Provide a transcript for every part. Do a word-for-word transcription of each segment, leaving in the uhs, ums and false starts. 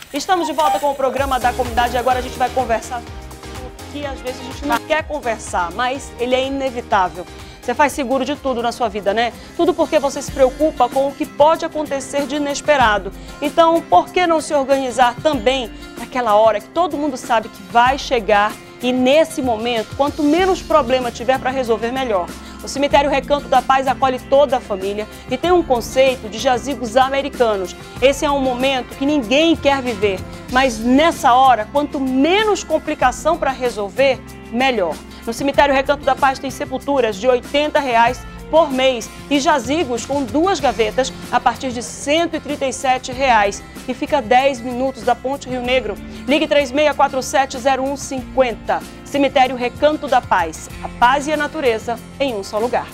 Estamos de volta com o programa da comunidade e agora a gente vai conversar sobre o que às vezes a gente não quer conversar, mas ele é inevitável. Você faz seguro de tudo na sua vida, né? Tudo porque você se preocupa com o que pode acontecer de inesperado. Então, por que não se organizar também naquela hora que todo mundo sabe que vai chegar e nesse momento, quanto menos problema tiver para resolver, melhor. O cemitério Recanto da Paz acolhe toda a família e tem um conceito de jazigos americanos. Esse é um momento que ninguém quer viver, mas nessa hora, quanto menos complicação para resolver, melhor. No cemitério Recanto da Paz tem sepulturas de oitenta reais por mês e jazigos com duas gavetas a partir de cento e trinta e sete reais. E fica a dez minutos da Ponte Rio Negro. Ligue três seis quatro sete zero um cinco zero. Cemitério Recanto da Paz. A paz e a natureza em um só lugar.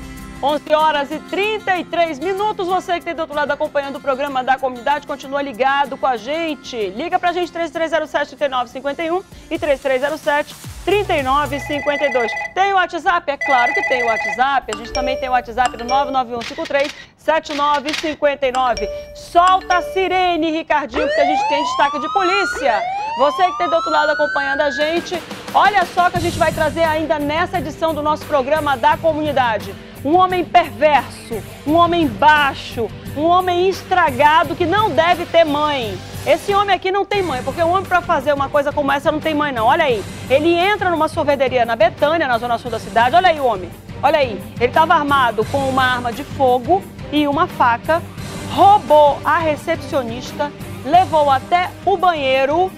onze horas e trinta e três minutos. Você que está do outro lado acompanhando o programa da comunidade, continua ligado com a gente. Liga pra gente três três zero sete, três nove cinco um e três três zero sete, três nove cinco dois. Tem o WhatsApp? É claro que tem o WhatsApp. A gente também tem o WhatsApp do nove nove um cinco três sete nove cinco nove. Solta a sirene, Ricardinho, porque a gente tem destaque de polícia. Você que está do outro lado acompanhando a gente, olha só que a gente vai trazer ainda nessa edição do nosso programa da comunidade. Um homem perverso, um homem baixo, um homem estragado que não deve ter mãe. Esse homem aqui não tem mãe, porque um homem para fazer uma coisa como essa não tem mãe não. Olha aí, ele entra numa sorveteria na Betânia, na zona sul da cidade. Olha aí o homem, olha aí. Ele estava armado com uma arma de fogo e uma faca, roubou a recepcionista, levou até o banheiro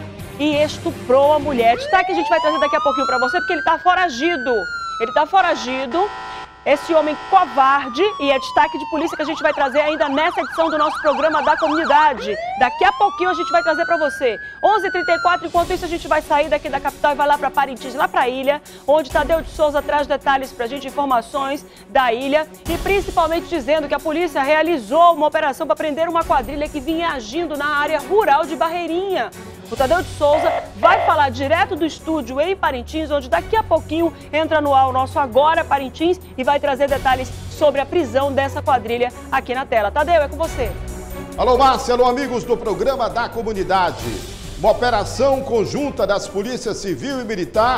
e estuprou a mulher. Destaque que a gente vai trazer daqui a pouquinho para você, porque ele está foragido. Ele está foragido. Esse homem covarde, e é destaque de polícia que a gente vai trazer ainda nessa edição do nosso programa da comunidade. Daqui a pouquinho a gente vai trazer para você. onze e trinta e quatro, enquanto isso a gente vai sair daqui da capital e vai lá para Parintins, lá para a ilha, onde Tadeu de Souza traz detalhes para a gente, informações da ilha, e principalmente dizendo que a polícia realizou uma operação para prender uma quadrilha que vinha agindo na área rural de Barreirinha. O Tadeu de Souza vai falar direto do estúdio em Parintins, onde daqui a pouquinho entra no ar o nosso Agora Parintins e vai trazer detalhes sobre a prisão dessa quadrilha aqui na tela. Tadeu, é com você. Alô, Márcia, alô, amigos do programa da comunidade. Uma operação conjunta das polícias civil e militar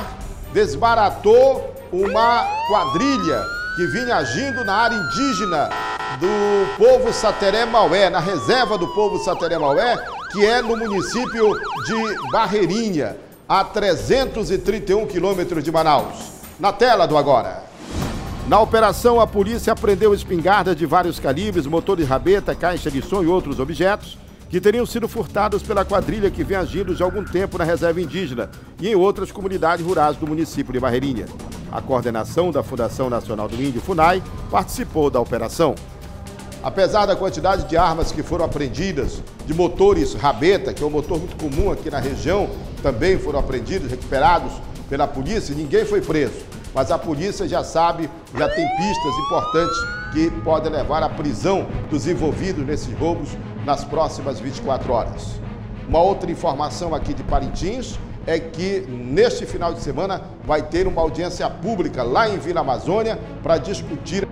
desbaratou uma quadrilha que vinha agindo na área indígena do povo Sateré-Maué, na reserva do povo Sateré-Maué, que é no município de Barreirinha, a trezentos e trinta e um quilômetros de Manaus. Na tela do Agora. Na operação, a polícia apreendeu espingardas de vários calibres, motor de rabeta, caixa de som e outros objetos que teriam sido furtados pela quadrilha que vem agindo já há algum tempo na reserva indígena e em outras comunidades rurais do município de Barreirinha. A coordenação da Fundação Nacional do Índio, FUNAI, participou da operação. Apesar da quantidade de armas que foram apreendidas, de motores rabeta, que é um motor muito comum aqui na região, também foram apreendidos, recuperados pela polícia, ninguém foi preso. Mas a polícia já sabe, já tem pistas importantes que podem levar à prisão dos envolvidos nesses roubos nas próximas vinte e quatro horas. Uma outra informação aqui de Parintins é que neste final de semana vai ter uma audiência pública lá em Vila Amazônia para discutir.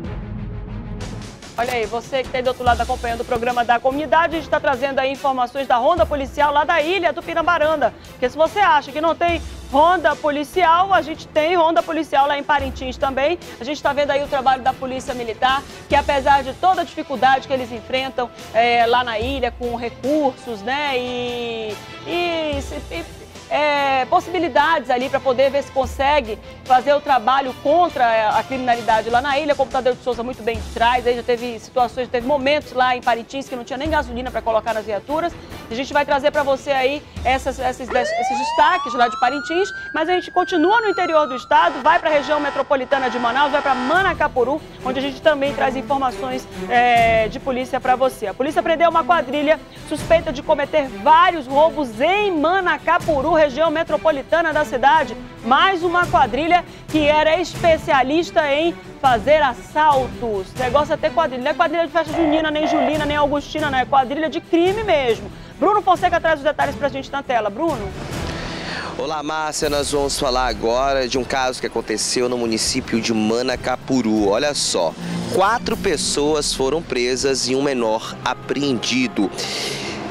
Olha aí, você que está aí do outro lado acompanhando o programa da comunidade, a gente está trazendo aí informações da ronda policial lá da ilha do Pinambaranda. Porque se você acha que não tem ronda policial, a gente tem ronda policial lá em Parintins também. A gente está vendo aí o trabalho da Polícia Militar, que apesar de toda a dificuldade que eles enfrentam é, lá na ilha, com recursos, né, e... e, e É, possibilidades ali para poder ver se consegue fazer o trabalho contra a criminalidade lá na ilha, como o Tadeu de Souza muito bem traz. Aí já teve situações, teve momentos lá em Parintins que não tinha nem gasolina para colocar nas viaturas. A gente vai trazer para você aí essas, esses, esses destaques lá de Parintins, mas a gente continua no interior do estado, vai para a região metropolitana de Manaus, vai para Manacapuru, onde a gente também traz informações é, de polícia para você. A polícia prendeu uma quadrilha suspeita de cometer vários roubos em Manacapuru, região metropolitana da cidade. Mais uma quadrilha que era especialista em fazer assaltos. O negócio é ter quadrilha. Não é quadrilha de festa junina, nem julina, nem augustina, não. É quadrilha de crime mesmo. Bruno Fonseca traz os detalhes pra gente na tela. Bruno? Olá, Márcia, nós vamos falar agora de um caso que aconteceu no município de Manacapuru. Olha só, quatro pessoas foram presas e um menor apreendido.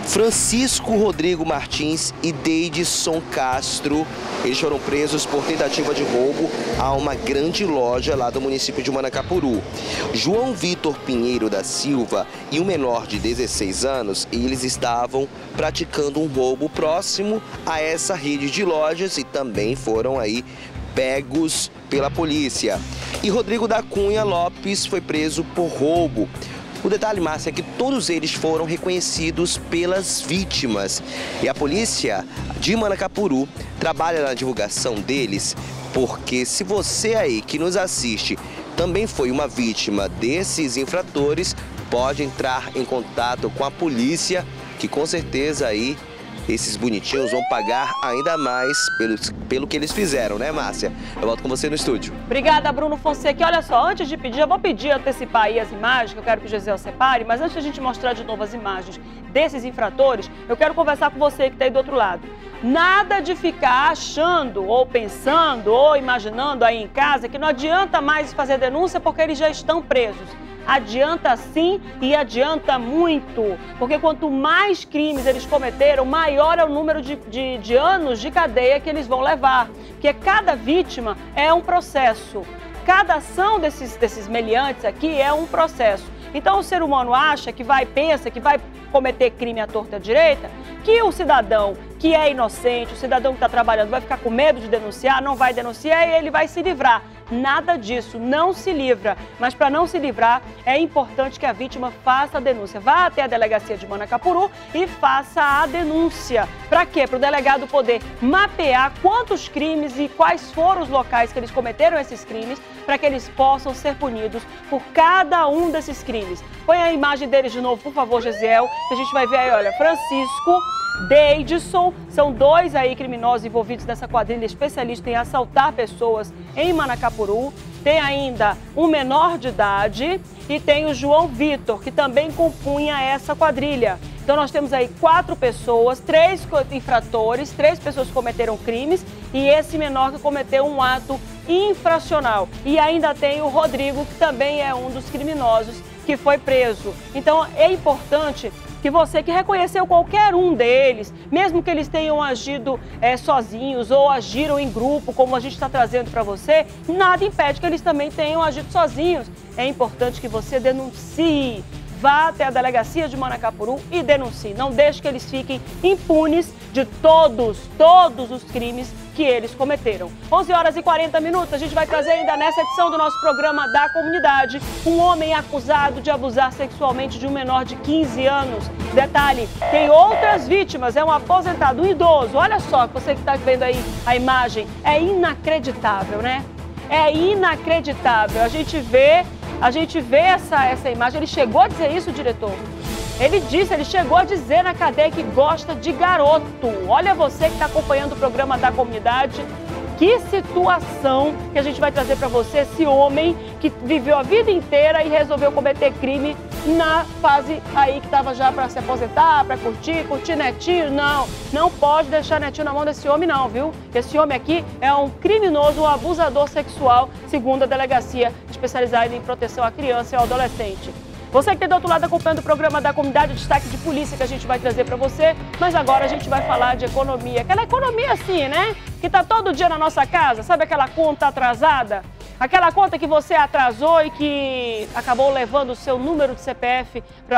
Francisco Rodrigo Martins e Deidson Castro. Eles foram presos por tentativa de roubo a uma grande loja lá do município de Manacapuru. João Vitor Pinheiro da Silva e um menor de dezesseis anos, eles estavam praticando um roubo próximo a essa rede de lojas e também foram aí pegos pela polícia. E Rodrigo da Cunha Lopes foi preso por roubo. O detalhe, Márcia, é que todos eles foram reconhecidos pelas vítimas. E a polícia de Manacapuru trabalha na divulgação deles, porque se você aí que nos assiste também foi uma vítima desses infratores, pode entrar em contato com a polícia, que com certeza aí esses bonitinhos vão pagar ainda mais pelo, pelo que eles fizeram, né, Márcia? Eu volto com você no estúdio. Obrigada, Bruno Fonseca. E olha só, antes de pedir, eu vou pedir antecipar aí as imagens, que eu quero que o Gisele separe, mas antes de a gente mostrar de novo as imagens desses infratores, eu quero conversar com você que está aí do outro lado. Nada de ficar achando, ou pensando, ou imaginando aí em casa que não adianta mais fazer denúncia porque eles já estão presos. Adianta sim e adianta muito, porque quanto mais crimes eles cometeram, maior é o número de, de, de anos de cadeia que eles vão levar. Porque cada vítima é um processo, cada ação desses, desses meliantes aqui é um processo. Então o ser humano acha que vai, pensa que vai cometer crime à torta e à direita, que o cidadão que é inocente, o cidadão que está trabalhando vai ficar com medo de denunciar, não vai denunciar e ele vai se livrar. Nada disso, não se livra. Mas para não se livrar, é importante que a vítima faça a denúncia. Vá até a delegacia de Manacapuru e faça a denúncia. Para quê? Para o delegado poder mapear quantos crimes e quais foram os locais que eles cometeram esses crimes, para que eles possam ser punidos por cada um desses crimes. Põe a imagem deles de novo, por favor, Gisele, que a gente vai ver aí, olha, Francisco, Deidson, são dois aí criminosos envolvidos nessa quadrilha especialista em assaltar pessoas em Manacapuru. Tem ainda um menor de idade e tem o João Vitor, que também compunha essa quadrilha. Então nós temos aí quatro pessoas, três infratores, três pessoas que cometeram crimes e esse menor que cometeu um ato infracional. E ainda tem o Rodrigo, que também é um dos criminosos que foi preso. Então é importante que você que reconheceu qualquer um deles, mesmo que eles tenham agido é, sozinhos ou agiram em grupo, como a gente está trazendo para você, nada impede que eles também tenham agido sozinhos. É importante que você denuncie. Vá até a delegacia de Manacapuru e denuncie. Não deixe que eles fiquem impunes de todos, todos os crimes que eles cometeram. onze horas e quarenta minutos, a gente vai trazer ainda nessa edição do nosso programa da comunidade um homem acusado de abusar sexualmente de um menor de quinze anos. Detalhe, tem outras vítimas, é um aposentado, um idoso. Olha só, você que está vendo aí a imagem, é inacreditável, né? É inacreditável. A gente vê, a gente vê essa, essa imagem. Ele chegou a dizer isso, diretor? Ele disse, ele chegou a dizer na cadeia que gosta de garoto. Olha você que está acompanhando o programa da comunidade. Que situação que a gente vai trazer para você, esse homem que viveu a vida inteira e resolveu cometer crime na fase aí que estava já para se aposentar, para curtir, curtir netinho. Não, não pode deixar netinho na mão desse homem não, viu? Esse homem aqui é um criminoso, um abusador sexual, segundo a delegacia especializada em proteção à criança e ao adolescente. Você que está do outro lado acompanhando o programa da comunidade, o destaque de polícia que a gente vai trazer para você, mas agora a gente vai falar de economia. Aquela economia assim, né? Que está todo dia na nossa casa, sabe aquela conta atrasada? Aquela conta que você atrasou e que acabou levando o seu número de C P F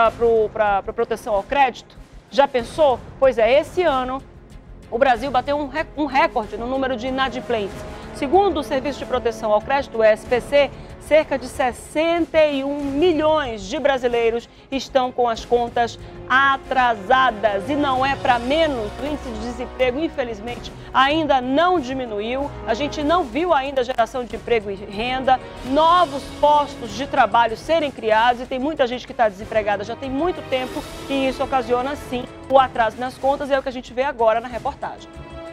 para proteção ao crédito? Já pensou? Pois é, esse ano o Brasil bateu um, rec um recorde no número de inadimplentes. Segundo o Serviço de Proteção ao Crédito, o S P C, cerca de sessenta e um milhões de brasileiros estão com as contas atrasadas. E não é para menos, o índice de desemprego, infelizmente, ainda não diminuiu. A gente não viu ainda a geração de emprego e renda, novos postos de trabalho serem criados e tem muita gente que está desempregada já tem muito tempo e isso ocasiona, sim, o atraso nas contas, é o que a gente vê agora na reportagem.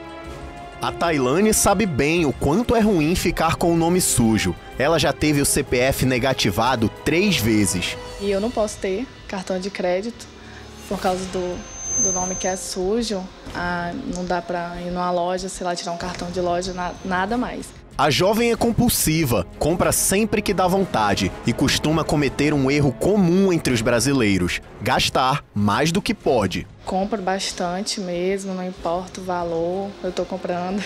A Tailane sabe bem o quanto é ruim ficar com o nome sujo. Ela já teve o C P F negativado três vezes. E eu não posso ter cartão de crédito por causa do, do nome que é sujo. Ah, não dá pra ir numa loja, sei lá, tirar um cartão de loja, na, nada mais. A jovem é compulsiva, compra sempre que dá vontade e costuma cometer um erro comum entre os brasileiros: gastar mais do que pode. Compro bastante mesmo, não importa o valor, eu tô comprando.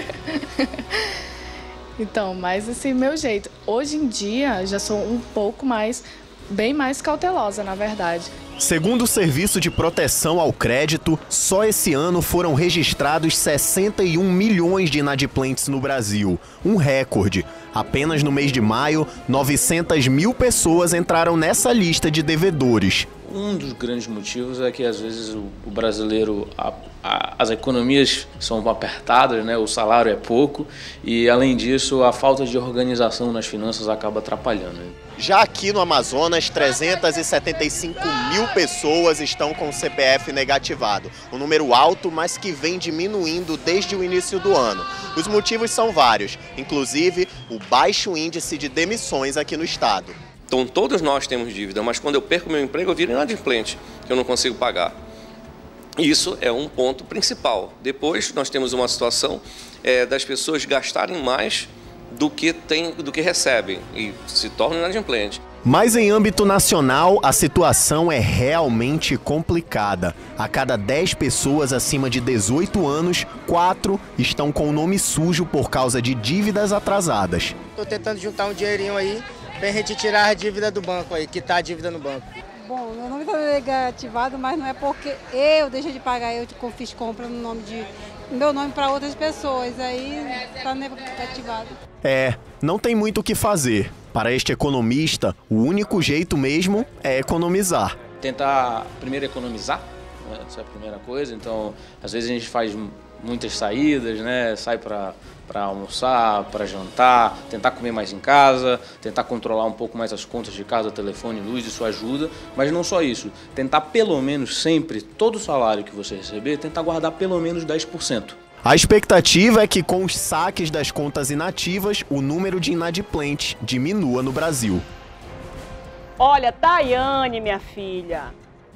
Então, mas esse meu jeito. Hoje em dia, já sou um pouco mais, bem mais cautelosa, na verdade. Segundo o Serviço de Proteção ao Crédito, só esse ano foram registrados sessenta e um milhões de inadimplentes no Brasil, um recorde. Apenas no mês de maio, novecentas mil pessoas entraram nessa lista de devedores. Um dos grandes motivos é que, às vezes, o, o brasileiro, a, a, as economias são apertadas, né? O salário é pouco e, além disso, a falta de organização nas finanças acaba atrapalhando. Já aqui no Amazonas, trezentas e setenta e cinco mil pessoas estão com o C P F negativado. Um número alto, mas que vem diminuindo desde o início do ano. Os motivos são vários, inclusive o baixo índice de demissões aqui no estado. Então todos nós temos dívida, mas quando eu perco meu emprego eu viro inadimplente, que eu não consigo pagar. Isso é um ponto principal. Depois nós temos uma situação é, das pessoas gastarem mais do que, tem, do que recebem e se tornam inadimplentes. Mas em âmbito nacional, a situação é realmente complicada. A cada dez pessoas acima de dezoito anos, quatro estão com o nome sujo por causa de dívidas atrasadas. Estou tentando juntar um dinheirinho aí para a gente tirar a dívida do banco aí, quitar a dívida no banco. Bom, meu nome está negativado, mas não é porque eu deixei de pagar, eu fiz compra no nome de meu nome para outras pessoas, aí está negativado. É, não tem muito o que fazer. Para este economista, o único jeito mesmo é economizar. Tentar primeiro economizar, né? Essa é a primeira coisa. Então, às vezes a gente faz muitas saídas, né? Sai para para almoçar, para jantar, tentar comer mais em casa, tentar controlar um pouco mais as contas de casa, telefone, luz, isso ajuda. Mas não só isso, tentar pelo menos sempre, todo o salário que você receber, tentar guardar pelo menos dez por cento. A expectativa é que com os saques das contas inativas, o número de inadimplentes diminua no Brasil. Olha, Tayane, minha filha.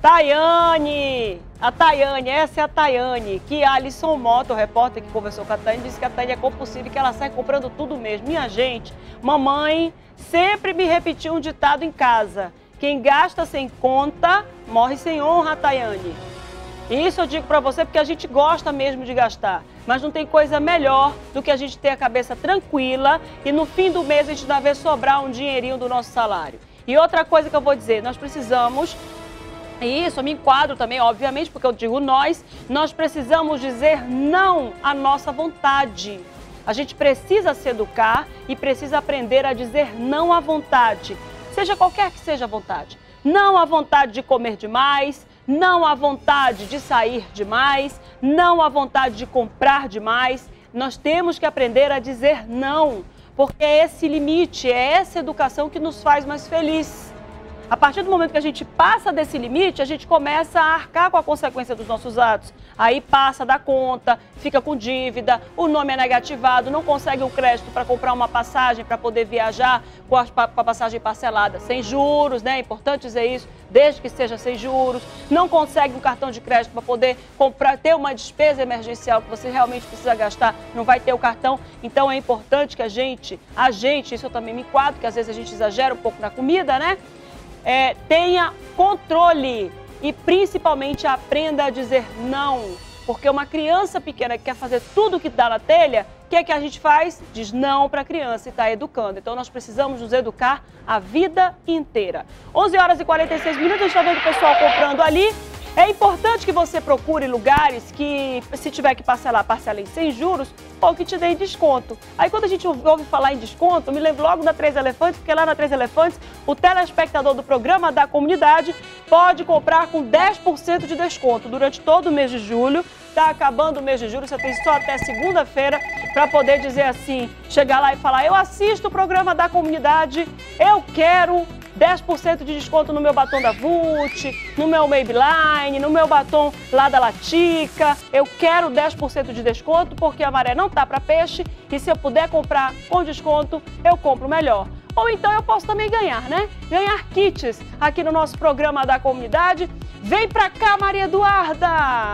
Tayane! A Tayane, essa é a Tayane, que a Alisson Mota, o repórter que conversou com a Tayane, disse que a Tayane é compulsiva e que ela sai comprando tudo mesmo. Minha gente, mamãe sempre me repetiu um ditado em casa: quem gasta sem conta, morre sem honra, Tayane. Isso eu digo pra você porque a gente gosta mesmo de gastar, mas não tem coisa melhor do que a gente ter a cabeça tranquila e no fim do mês a gente ainda ver sobrar um dinheirinho do nosso salário. E outra coisa que eu vou dizer, nós precisamos... E isso, eu me enquadro também, obviamente, porque eu digo nós, nós precisamos dizer não à nossa vontade. A gente precisa se educar e precisa aprender a dizer não à vontade, seja qualquer que seja a vontade. Não à vontade de comer demais, não à vontade de sair demais, não à vontade de comprar demais. Nós temos que aprender a dizer não, porque é esse limite, é essa educação que nos faz mais felizes. A partir do momento que a gente passa desse limite, a gente começa a arcar com a consequência dos nossos atos. Aí passa da conta, fica com dívida, o nome é negativado, não consegue um crédito para comprar uma passagem, para poder viajar com a, com a passagem parcelada sem juros, né? É importante dizer isso, desde que seja sem juros. Não consegue um cartão de crédito para poder comprar, ter uma despesa emergencial que você realmente precisa gastar, não vai ter o cartão. Então é importante que a gente, a gente, isso eu também me enquadro, que às vezes a gente exagera um pouco na comida, né? É, tenha controle e principalmente aprenda a dizer não, porque uma criança pequena que quer fazer tudo que dá na telha, o que é que a gente faz? Diz não para a criança e está educando. Então nós precisamos nos educar a vida inteira. onze horas e quarenta e seis minutos, a gente está vendo o pessoal comprando ali. É importante que você procure lugares que, se tiver que parcelar, parcelem sem juros ou que te deem desconto. Aí quando a gente ouve falar em desconto, me lembro logo da Três Elefantes, porque lá na Três Elefantes, o telespectador do programa da comunidade pode comprar com dez por cento de desconto durante todo o mês de julho. Está acabando o mês de julho, você tem só até segunda-feira para poder dizer assim, chegar lá e falar: eu assisto o programa da comunidade, eu quero dez por cento de desconto no meu batom da Vult, no meu Maybelline, no meu batom lá da Latica. Eu quero dez por cento de desconto porque a maré não tá para peixe e se eu puder comprar com desconto, eu compro melhor. Ou então eu posso também ganhar, né? Ganhar kits aqui no nosso programa da comunidade. Vem pra cá, Maria Eduarda!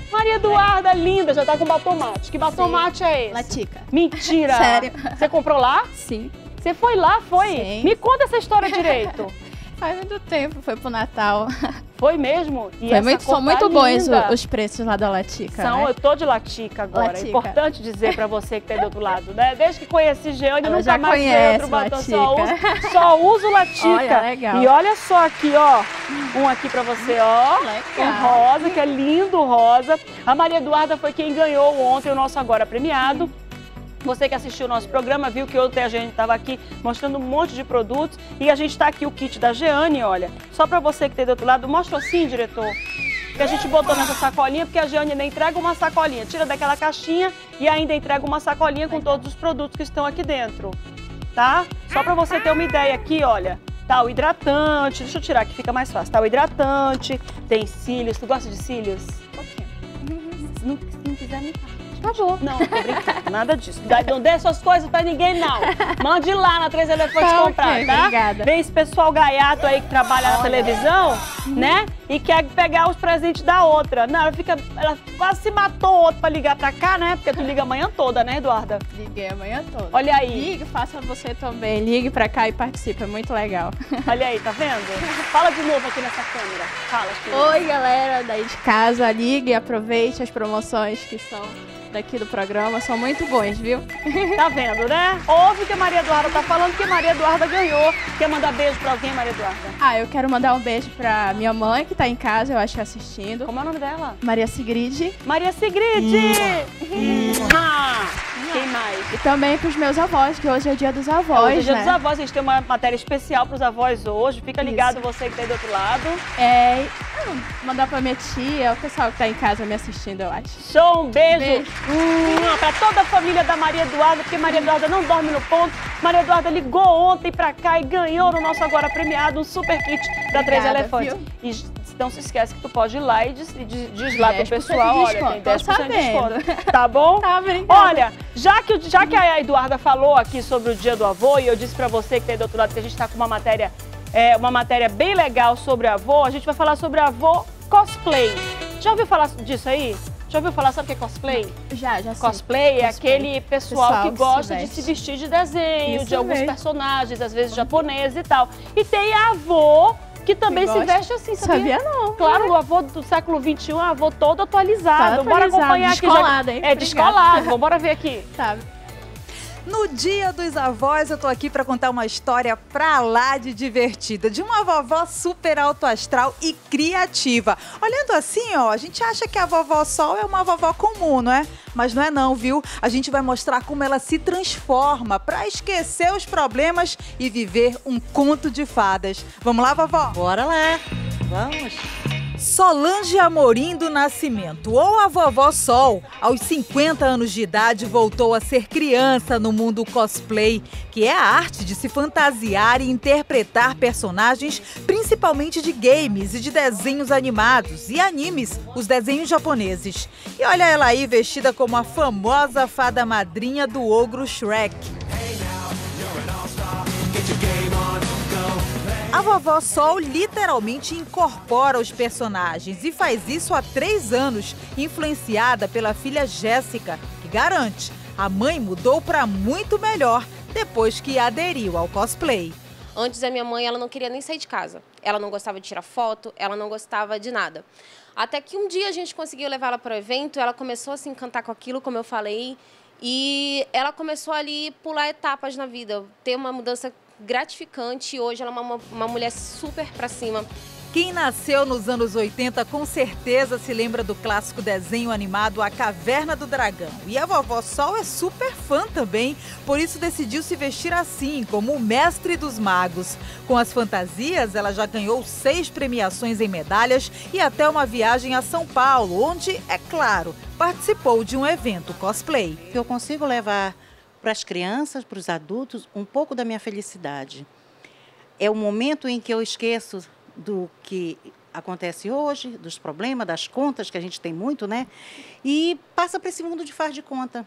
Maria Eduarda, linda, já tá com batom mate. Que batom Sim. mate é esse? Latica. Mentira. Sério. Você comprou lá? Sim. Você foi lá, foi? Sim. Me conta essa história direito. Faz muito tempo, foi pro Natal. Foi mesmo? E Foi essa muito, cor são muito tá bons linda. os, os preços lá da Latica, São, né? eu tô de Latica agora. Latica. É importante dizer pra você que tá aí do outro lado, né? Desde que conheci Jeane, Ela nunca já mais usei conhece outro batom. Latica. Só uso, só uso Latica. Olha, legal. E olha só aqui, ó. Um aqui pra você, ó. Legal. Um rosa, que é lindo rosa. A Maria Eduarda foi quem ganhou ontem o nosso Agora Premiado. Você que assistiu o nosso programa viu que ontem a gente estava aqui mostrando um monte de produtos e a gente está aqui o kit da Jeane, olha. Só para você que tem do outro lado, mostra assim, diretor. Que a gente botou nessa sacolinha, porque a Jeane ainda entrega uma sacolinha. Tira daquela caixinha e ainda entrega uma sacolinha com todos os produtos que estão aqui dentro, tá? Só para você ter uma ideia aqui, olha. Tá o hidratante, deixa eu tirar que fica mais fácil. Tá o hidratante, tem cílios. Tu gosta de cílios? Um pouquinho. Se não, se não quiser, me fala. Tá bom. Não, tô brincando, nada disso. Não dê suas coisas pra ninguém, não. Mande lá na Três Elefantes Tá, comprar, ok, tá? obrigada. Vem esse pessoal gaiato aí que trabalha na televisão, né? E quer pegar os presentes da outra. Não, ela fica. Ela quase se matou outro pra ligar pra cá, né? Porque tu liga a manhã toda, né, Eduarda? Liguei a manhã toda. Olha aí. Ligue, faça você também. Ligue pra cá e participe, é muito legal. Olha aí, tá vendo? Fala de novo aqui nessa câmera. Fala, filha. Oi, galera daí de casa, ligue e aproveite as promoções que são daqui do programa, são muito bons, viu? Tá vendo, né? Ouve que a Maria Eduarda tá falando que a Maria Eduarda ganhou. Quer mandar beijo pra alguém, Maria Eduarda? Ah, eu quero mandar um beijo pra minha mãe, que tá em casa, eu acho, assistindo. Como é o nome dela? Maria Sigrid. Maria Sigrid! Hum. Ah, quem mais? E também pros meus avós, que hoje é o dia dos avós, Hoje é o dia né? dos avós, a gente tem uma matéria especial pros avós hoje. Fica ligado você que tá aí do outro lado. É, mandar pra minha tia, o pessoal que tá em casa me assistindo, eu acho. Show, um beijo, Beijo. Hum, pra toda a família da Maria Eduarda, porque Maria Eduarda não dorme no ponto. Maria Eduarda ligou ontem pra cá e ganhou no nosso Agora Premiado um super kit da Três Obrigada, Elefantes. viu? E não se esquece que tu pode ir lá e diz, diz, diz lá pro dez por cento pessoal, de olha, desconto, tem dez por cento tô de desconto. sabendo. Tá bom? Tá, obrigada. Olha, já que, já que a Eduarda falou aqui sobre o Dia do Avô, e eu disse pra você que tá aí do outro lado que a gente tá com uma matéria, é, uma matéria bem legal sobre avô, a gente vai falar sobre avô cosplay. Já ouviu falar disso aí? Já ouviu falar, sabe o que é cosplay? Já, já sei. Cosplay é Cosplay. aquele pessoal, Pessoal que que gosta se de veste. se vestir de desenho, Isso de alguns mesmo. personagens, às vezes japoneses e tal. E tem avô que também Que se gosta. veste assim, sabia? Sabia não. Claro, o avô do século vinte e um é um avô todo atualizado. Tá Bora atualizado, acompanhar aqui. descolado, hein? É, Obrigada. descolado. Vamos bora ver aqui. Tá. No Dia dos Avós, eu tô aqui para contar uma história pra lá de divertida, de uma vovó super alto astral e criativa. Olhando assim, ó, a gente acha que a vovó Sol é uma vovó comum, não é? Mas não é não, viu? A gente vai mostrar como ela se transforma para esquecer os problemas e viver um conto de fadas. Vamos lá, vovó? Bora lá, vamos. Solange Amorim do Nascimento, ou a vovó Sol, aos cinquenta anos de idade voltou a ser criança no mundo cosplay, que é a arte de se fantasiar e interpretar personagens, principalmente de games e de desenhos animados e animes, os desenhos japoneses. E olha ela aí vestida como a famosa fada madrinha do ogro Shrek. A vovó Sol literalmente incorpora os personagens e faz isso há três anos, influenciada pela filha Jéssica, que garante, a mãe mudou para muito melhor depois que aderiu ao cosplay. Antes a minha mãe ela não queria nem sair de casa, ela não gostava de tirar foto, ela não gostava de nada. Até que um dia a gente conseguiu levar ela para o evento, ela começou a se encantar com aquilo, como eu falei, e ela começou ali a pular etapas na vida, ter uma mudança gratificante e hoje ela é uma, uma mulher super pra cima. Quem nasceu nos anos oitenta com certeza se lembra do clássico desenho animado A Caverna do Dragão. E a vovó Sol é super fã também, por isso decidiu se vestir assim, como o mestre dos magos. Com as fantasias, ela já ganhou seis premiações em medalhas e até uma viagem a São Paulo, onde, é claro, participou de um evento cosplay. Eu consigo levar para as crianças, para os adultos, um pouco da minha felicidade. É o momento em que eu esqueço do que acontece hoje, dos problemas, das contas, que a gente tem muito, né? E passa para esse mundo de faz de conta.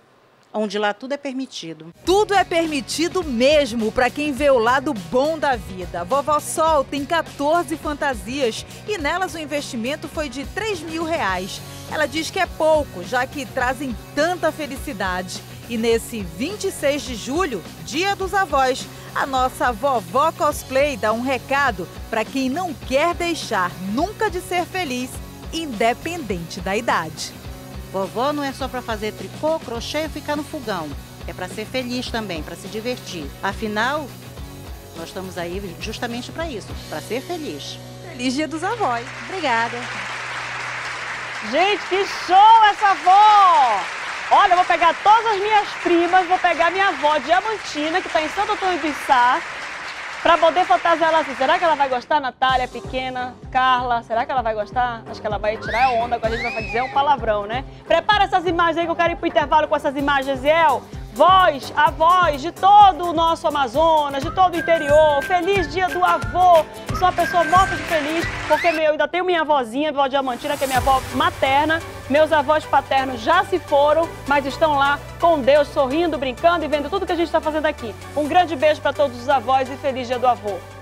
onde lá tudo é permitido. Tudo é permitido mesmo para quem vê o lado bom da vida. Vovó Sol tem quatorze fantasias e nelas o investimento foi de três mil reais. Ela diz que é pouco, já que trazem tanta felicidade. E nesse vinte e seis de julho, Dia dos Avós, a nossa vovó cosplay dá um recado para quem não quer deixar nunca de ser feliz, independente da idade. Vovó não é só para fazer tricô, crochê e ficar no fogão. É para ser feliz também, para se divertir. Afinal, nós estamos aí justamente para isso, para ser feliz. Feliz Dia dos Avós. Obrigada. Gente, que show essa avó! Olha, eu vou pegar todas as minhas primas, vou pegar minha avó Diamantina, que está em Santo Antônio do Içá, para poder fantasiar ela assim. Será que ela vai gostar, Natália, pequena, Carla? Será que ela vai gostar? Acho que ela vai tirar a onda com a gente, vai dizer um palavrão, né? Prepara essas imagens aí que eu quero ir pro intervalo com essas imagens, Ziel. Voz, a voz de todo o nosso Amazonas, de todo o interior. Feliz Dia do Avô. Eu sou uma pessoa morta de feliz, porque eu ainda tenho minha avózinha, avó Diamantina, que é minha avó materna. Meus avós paternos já se foram, mas estão lá com Deus, sorrindo, brincando e vendo tudo que a gente está fazendo aqui. Um grande beijo para todos os avós e feliz Dia do Avô.